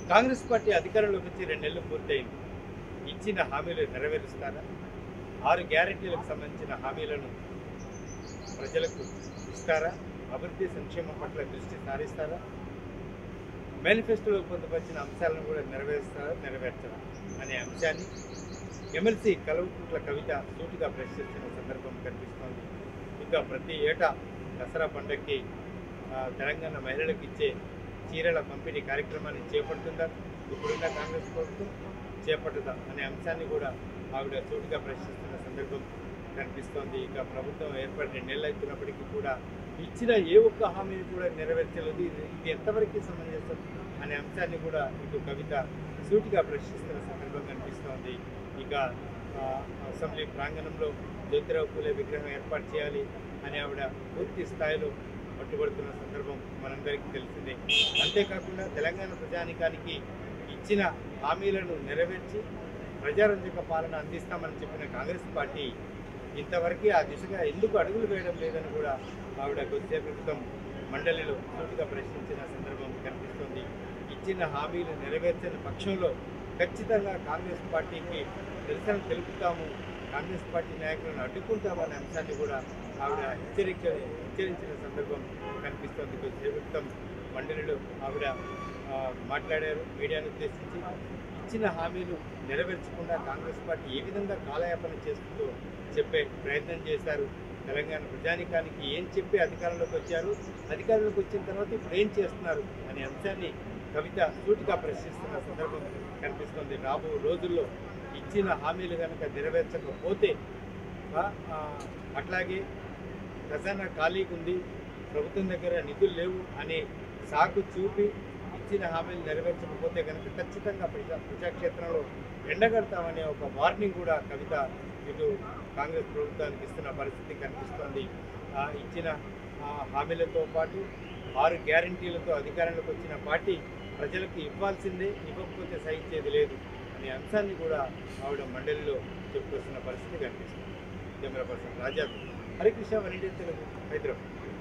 Congress party అధికారంలోకి వచ్చి 2 నెలలు పూర్తయింది. ఇచ్చిన హామీలు నెరవేరుస్తారా? 6 గ్యారెంటీలకు సంబంధించిన హామీలను ప్రజలకు ఇస్తారా? అభివృద్ధి సంక్షేమం పట్ల దృష్టి సారిస్తారా? మేనిఫెస్టోలో పొందుపరిచిన అంశాలను కూడా నెరవేర్చరా అనే అంశాన్ని ఎమ్మెల్సీ కల్వకుంట్ల కవిత సూటిగా ప్రశ్నిస్తున్న సందర్భం కనిపిస్తోంది. ఇంకా ప్రతి ఏటా దసరా పండుగకి తెలంగాణ మహిళలకు ఇచ్చే చీరల పంపిణీ కార్యక్రమాన్ని చేపడుతుందా, ఇప్పుడున్న కాంగ్రెస్ ప్రభుత్వం చేపట్టుదా అనే అంశాన్ని కూడా ఆవిడ సూటిగా ప్రశ్నిస్తున్న సందర్భం కనిపిస్తోంది. ఇక ప్రభుత్వం ఏర్పడి 2 నెలలు అవుతున్నప్పటికీ కూడా ఇచ్చిన ఏ ఒక్క హామీని కూడా నెరవేర్చలేదు. ఇది ఎంతవరకు సమంజసం అనే అంశాన్ని కూడా ఇటు కవిత సూటిగా ప్రశ్నిస్తున్న సందర్భం కనిపిస్తోంది. ఇక అసెంబ్లీ ప్రాంగణంలో జ్యోతిరావు పూలే విగ్రహం ఏర్పాటు చేయాలి అని ఆవిడ పూర్తి స్థాయిలో పట్టుబడుతున్న సందర్భం మనందరికీ తెలిసిందే. అంతేకాకుండా తెలంగాణ ప్రజానికానికి ఇచ్చిన హామీలను నెరవేర్చి ప్రజారంజక పాలన అందిస్తామని చెప్పిన కాంగ్రెస్ పార్టీ ఇంతవరకు ఆ దిశగా ఎందుకు అడుగులు వేయడం లేదని కూడా ఆవిడ కొద్దిసేపు క్రితం మండలిలో సూటిగా ప్రశ్నించిన సందర్భం కనిపిస్తోంది. ఇచ్చిన హామీలు నెరవేర్చని పక్షంలో ఖచ్చితంగా కాంగ్రెస్ పార్టీకి నిరసన తెలుపుతాము, కాంగ్రెస్ పార్టీ నాయకులను అడ్డుకుంటామనే అంశాన్ని కూడా ఆవిడ హెచ్చరించిన సందర్భం కనిపిస్తోంది. కొద్దిసేపు క్రితం మండలిలో ఆవిడ మాట్లాడారు మీడియాను ఉద్దేశించి. ఇచ్చిన హామీలు నెరవేర్చకుండా కాంగ్రెస్ పార్టీ ఏ విధంగా కాలయాపన చేస్తుందో చెప్పే ప్రయత్నం చేశారు. తెలంగాణ ప్రజానికానికి ఏం చెప్పి అధికారంలోకి వచ్చారు, అధికారంలోకి వచ్చిన తర్వాత ఇప్పుడు ఏం చేస్తున్నారు అనే అంశాన్ని కవిత సూటిగా ప్రశ్నిస్తున్న సందర్భం కనిపిస్తుంది. రాబో రోజుల్లో ఇచ్చిన హామీలు కనుక నెరవేర్చకపోతే అట్లాగే ఖజానా ఖాళీగా ఉంది, ప్రభుత్వం దగ్గర నిధులు లేవు అనే సాకు చూపి ఇచ్చిన హామీలు నెరవేర్చకపోతే కనుక ఖచ్చితంగా ప్రజాక్షేత్రంలో ఎండగడతామనే ఒక వార్నింగ్ కూడా కవిత ఇటు కాంగ్రెస్ ప్రభుత్వానికి ఇస్తున్న పరిస్థితి కనిపిస్తోంది. ఇచ్చిన హామీలతో పాటు 6 గ్యారంటీలతో అధికారంలోకి వచ్చిన పార్టీ ప్రజలకు ఇవ్వాల్సిందే, ఇవ్వకపోతే సహించేది లేదు అనే అంశాన్ని కూడా ఆవిడ మండలిలో చెప్పుకొస్తున్న పరిస్థితి కనిపిస్తుంది. Camera person Raja, Harikrishna, one India Telugu, Hyderabad.